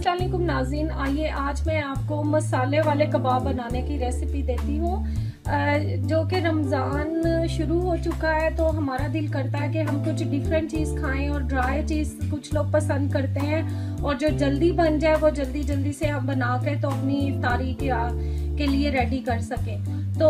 अस्सलाम वालेकुम नाज़रीन, आइए आज मैं आपको मसाले वाले कबाब बनाने की रेसिपी देती हूँ। जो कि रमज़ान शुरू हो चुका है तो हमारा दिल करता है कि हम कुछ डिफरेंट चीज़ खाएं और ड्राई चीज़ कुछ लोग पसंद करते हैं और जो जल्दी बन जाए वो जल्दी जल्दी से हम बना के तो अपनी इफ्तारी के लिए रेडी कर सकें। तो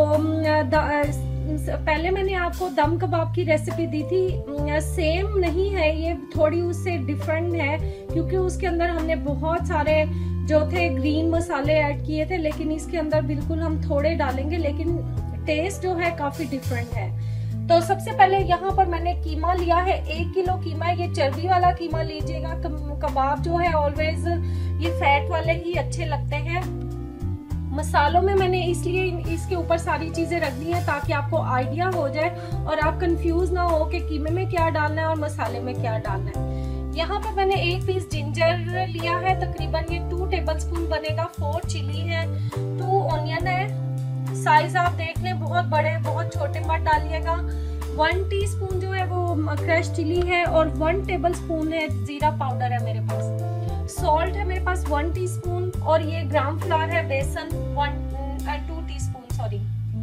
पहले मैंने आपको दम कबाब की रेसिपी दी थी, सेम नहीं है, ये थोड़ी उससे डिफरेंट है क्योंकि उसके अंदर हमने बहुत सारे जो थे ग्रीन मसाले ऐड किए थे, लेकिन इसके अंदर बिल्कुल हम थोड़े डालेंगे, लेकिन टेस्ट जो है काफ़ी डिफरेंट है। तो सबसे पहले यहाँ पर मैंने कीमा लिया है, 1 किलो कीमा है, ये चर्बी वाला कीमा लीजिएगा। कबाब जो है ऑलवेज ये फैट वाले ही अच्छे लगते हैं। मसालों में मैंने इसलिए इसके ऊपर सारी चीज़ें रख दी हैं ताकि आपको आइडिया हो जाए और आप कंफ्यूज ना हो कि कीमे में क्या डालना है और मसाले में क्या डालना है। यहाँ पर मैंने 1 पीस जिंजर लिया है, तकरीबन ये 2 टेबलस्पून बनेगा। 4 चिली है, 2 ऑनियन है, साइज आप देख लें, बहुत बड़े बहुत छोटे मत डालिएगा। 1 टीस्पून जो है वो क्रश चिली है और 1 टेबलस्पून है जीरा पाउडर है मेरे पास। सॉल्ट है मेरे पास 1 टीस्पून और ये ग्राम फ्लावर है, बेसन 2 टीस्पून सॉरी।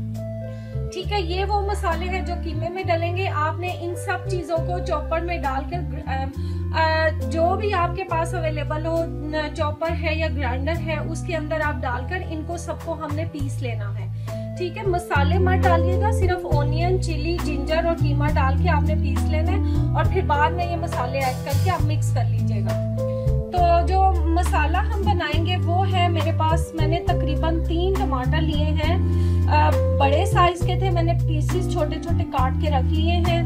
ठीक है, ये वो मसाले हैं जो कीमे में डलेंगे। आपने इन सब चीज़ों को चॉपर में डालकर जो भी आपके पास अवेलेबल हो, चॉपर है या ग्राइंडर है, उसके अंदर आप डालकर इनको सबको हमने पीस लेना है। ठीक है, मसाले मत डालिएगा, सिर्फ ऑनियन, चिली, जिंजर और कीमा डाल के आपने पीस लेना है और फिर बाद में ये मसाले ऐड करके आप मिक्स कर लीजिएगा। तो जो मसाला हम बनाएंगे वो है मेरे पास, मैंने तकरीबन 3 टमाटर लिए हैं, बड़े साइज के थे, मैंने पीसेस छोटे छोटे काट के रख लिए हैं।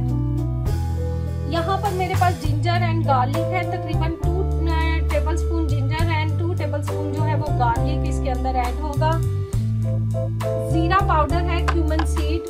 यहाँ पर मेरे पास जिंजर एंड गार्लिक है, तकरीबन 2 टेबलस्पून जिंजर एंड 2 टेबलस्पून जो है वो गार्लिक इसके अंदर ऐड होगा। जीरा पाउडर है, cumin seed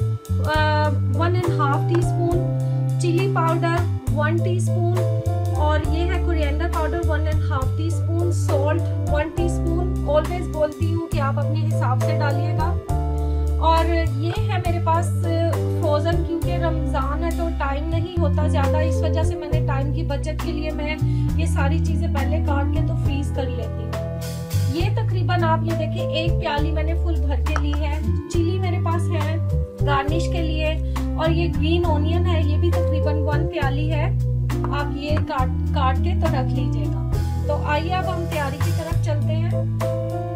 1.5 teaspoon, chilli powder 1 teaspoon और ये है coriander powder 1.5 teaspoon, salt 1 teaspoon. Always बोलती हूँ कि आप अपने हिसाब से डालिएगा। और ये है मेरे पास फ्रोज़न, क्योंकि रमज़ान है तो टाइम नहीं होता ज़्यादा, इस वजह से मैंने टाइम की बचत के लिए मैं ये सारी चीज़ें पहले काट के तो फ्रीज कर लेती हूँ। ये तकरीबन आप ये देखिए 1 प्याली मैंने फुल भर के ली है। चिली मेरे पास है गार्निश के लिए और ये ग्रीन ऑनियन है, ये भी तकरीबन 1 प्याली है। आप ये काट के तो रख लीजिएगा। तो आइए अब हम तैयारी की तरफ चलते हैं।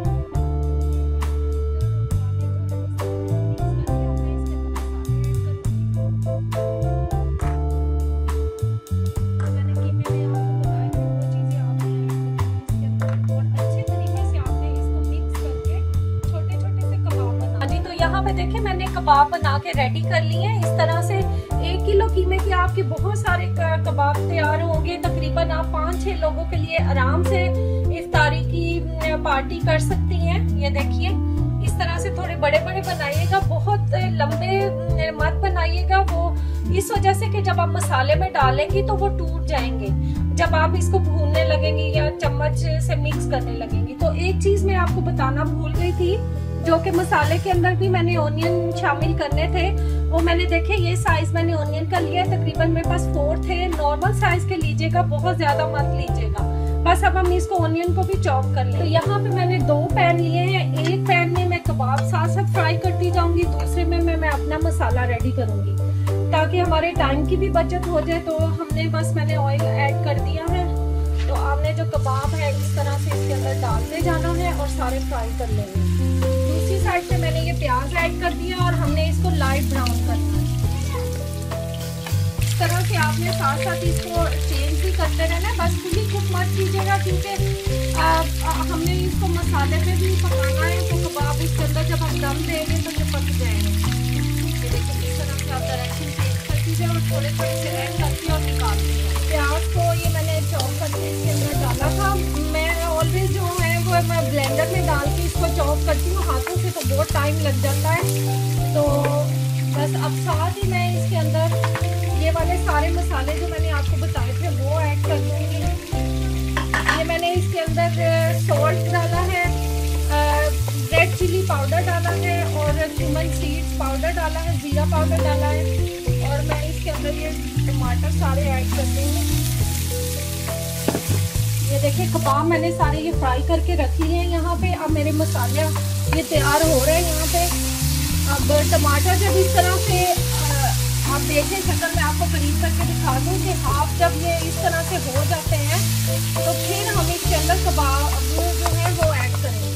यहाँ पे देखिए मैंने कबाब बना के रेडी कर लिए हैं। इस तरह से 1 किलो कीमे के आपके बहुत सारे कबाब तैयार होंगे। तकरीबन आप 5-6 लोगों के लिए आराम से इफ्तारी की पार्टी कर सकती हैं। ये देखिए इस तरह से थोड़े बड़े बड़े बनाइएगा, बहुत लंबे मत बनाइएगा, वो इस वजह से कि जब आप मसाले में डालेंगी तो वो टूट जाएंगे जब आप इसको भूनने लगेंगी या चम्मच से मिक्स करने लगेंगी। तो एक चीज मैं आपको बताना भूल गई थी, जो कि मसाले के अंदर भी मैंने ऑनियन शामिल करने थे, वो मैंने देखे ये साइज मैंने ऑनियन का लिया है, तकरीबन मेरे पास 4 थे। नॉर्मल साइज के लीजिएगा, बहुत ज्यादा मत लीजिएगा। बस अब हम इसको ऑनियन को भी चॉप कर लें। तो यहाँ पे मैंने 2 पैन लिए हैं, एक पैन में मैं कबाब साथ साथ फ्राई करती जाऊंगी, दूसरे में मैं अपना मसाला रेडी करूंगी ताकि हमारे टाइम की भी बचत हो जाए। तो मैंने ऑयल ऐड कर दिया है। तो आपने जो कबाब है इस तरह से इसके अंदर डालते जाना है और सारे फ्राई कर लेंगे। दूसरी साइड पे मैंने ये प्याज ऐड कर दिया और हमने इसको लाइट ब्राउन करना है। इस तरह से आपने साथ साथ इसको चेंज भी करते रहना, बस फुली कुक मत कीजिएगा क्योंकि हमने इसको मसाले पे भी पकाना है। तो कबाब उसके अंदर जब हम दम देंगे तो ये पक जाएंगे। ये देखिए इस तरह से आप डायरेक्शन चेंज कर दीजिए और थोड़े थोड़े से ऐड करके और निकाल दीजिए। प्याज को ये मैंने चॉप करके इसके अंदर डाला था। मैं ऑलवेज जो है वो मैं ब्लेंडर में डाल के इसको चॉप करती हूँ, हाथों से तो बहुत टाइम लग जाता है। तो बस अब साथ ही मैं इसके अंदर ये वाले सारे मसाले जो मैंने आपको बताए थे वो ऐड कर दूँगी। ये मैंने इसके अंदर सॉल्ट डाला है, रेड चिली पाउडर डाला है और क्यूमन सीड्स पाउडर डाला है, जीरा पाउडर डाला है और मैं इसके अंदर ये टमाटर सारे ऐड कर दूँगी। ये देखिए कबाब मैंने सारे ये फ्राई करके रख लिए हैं यहाँ पे। अब मेरे मसाले ये तैयार हो रहे हैं यहाँ पे। अब टमाटर जब इस तरह से आप देखें, शक्ल मैं आपको करीब करके दिखा दूँ कि हाफ जब ये इस तरह से हो जाते हैं तो फिर हम इसके अंदर कबाब जो है वो ऐड करेंगे।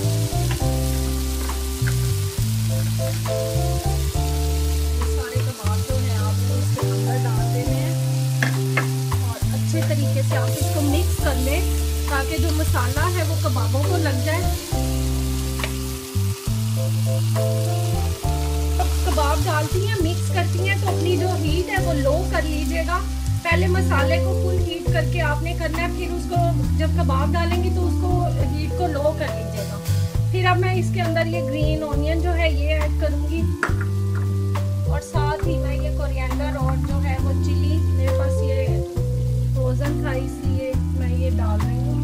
सारे कबाब जो है आपको इसके अंदर डाल देने हैं और अच्छे तरीके से आप इसको मिक्स कर लें ताकि जो मसाला है वो कबाबों को लग जाए। कबाब डालती हैं, मिक्स करती हैं तो अपनी जो हीट है वो लो कर लीजिएगा। पहले मसाले को फुल हीट करके आपने करना है, फिर उसको जब कबाब डालेंगी तो उसको हीट को लो कर लीजिएगा। फिर अब मैं इसके अंदर ये ग्रीन ऑनियन जो है ये ऐड करूंगी और साथ ही मैं ये कोरिएंडर और जो है वो चिली, मेरे पास ये फ्रोजन था इसलिए मैं ये डाल रही हूँ।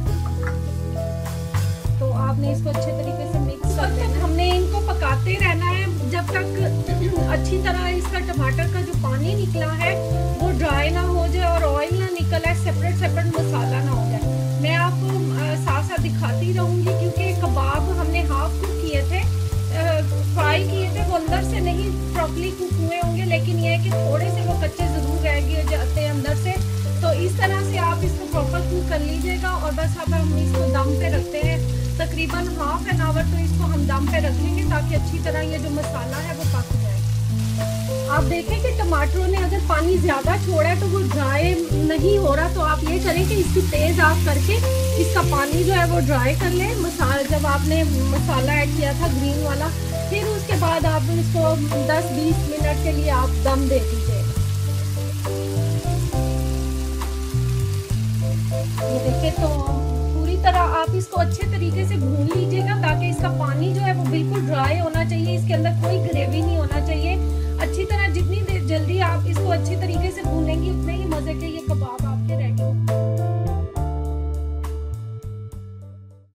तो आपने इसको अच्छे तरीके से मिक्स कर देना। हमने इनको पकाते रहना है जब तक अच्छी तरह इसका टमाटर का जो पानी निकला है वो ड्राई ना हो जाए और ऑयल ना निकल आए, सेपरेट सेपरेट मसाला ना हो जाए। मैं आपको साथ साथ दिखाती रहूंगी क्योंकि कबाब हमने हाफ कुक किए थे, फ्राई किए थे, वो अंदर से नहीं प्रॉपर्ली कुक हुए होंगे, लेकिन ये है कि थोड़े से वो कच्चे जरूर रह जाते हैं अंदर से। तो इस तरह से आप इसको प्रॉपर कुक कर लीजिएगा और बस अब हम इसको दम पे रखते हैं तकरीबन हाफ एन आवर। तो इसको हम दम पे रख लेंगे ताकि अच्छी तरह ये जो मसाला है वो पक जाए। आप देखें कि टमाटरों ने अगर पानी ज्यादा छोड़ा है तो वो ड्राई नहीं हो रहा, तो आप ये करें कि इसकी तेज आग करके इसका पानी जो है वो ड्राई कर लें। मसाला जब आपने मसाला ऐड किया था ग्रीन वाला, फिर उसके बाद आप इसको 10-20 मिनट के लिए आप दम दे दीजिए। ये देखिए तो पूरी तरह आप इसको अच्छे तरीके से भून लीजिएगा ताकि इसका पानी जो है वो बिल्कुल ड्राई होना चाहिए, इसके अंदर कोई ग्रेवी नहीं होना चाहिए। अच्छी तरह जितनी जल्दी आप इसको अच्छी तरीके से भूनेंगी उतने ही मजे के ये कबाब आपके रेडी होंगे।